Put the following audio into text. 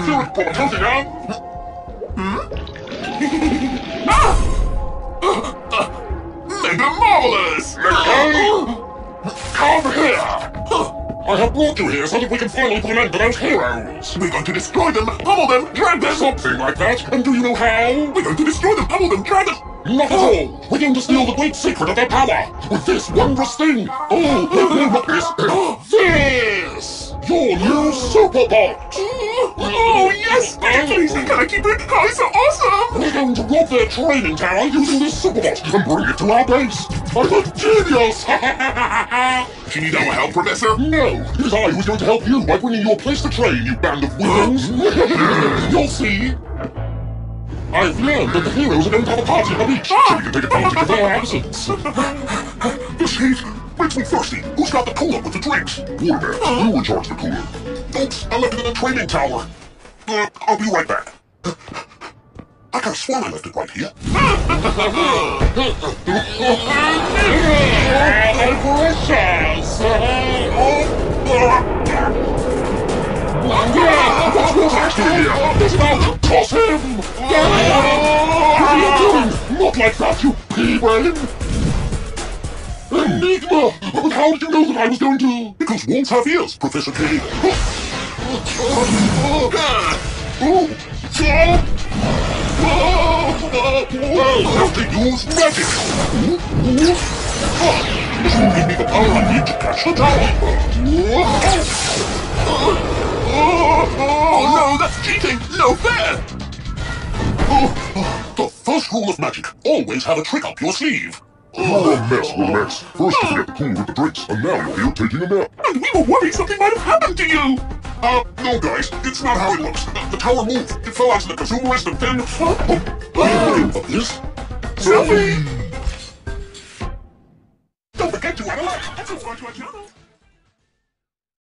Spirit Comatose now! Mega Marvelous! Come here! I have brought you here so that we can finally put an end to those heroes! We're going to destroy them, pummel them, drag them! Something like that, and do you know how? We're going to destroy them, pummel them, drag them! Not at all! We're going to steal the great secret of their power! With this wondrous thing! Oh, no, not this! This! Your new Superbot! Oh, yes! Please, can I keep it? Oh, it's so awesome! We're going to rob their training tower using this Superbot and bring it to our base! I'm a genius! Do you need our help, Professor? No, it is I who's going to help you by bringing you a place to train, you band of weaklings! You'll see! I've learned that the heroes are going to have a party on the beach, so we can take advantage of their absence. This heat makes me thirsty. Who's got the cooler with the drinks? Water Man, you in charge of the cooler. Oops, I left it in the training tower. I'll be right back. I could have sworn I left it right here. What's actually here? It's about to toss him! What are you doing? Not like that, you pea-brain! Enigma! But how did you know that I was going to? Because wolves have ears, Professor K. Have to use magic! This will give me the power I need to catch the tower! Oh no, that's cheating! No fair! The first rule of magic, always have a trick up your sleeve. You're a mess, little X. First you forget the cooler with the drinks, and now you're here taking a nap. And we were worried something might have happened to you! No guys, it's not how it looks. The tower moved. It fell out to the consumerist and then... What is this? Selfie! Don't forget to add a like and subscribe to our channel.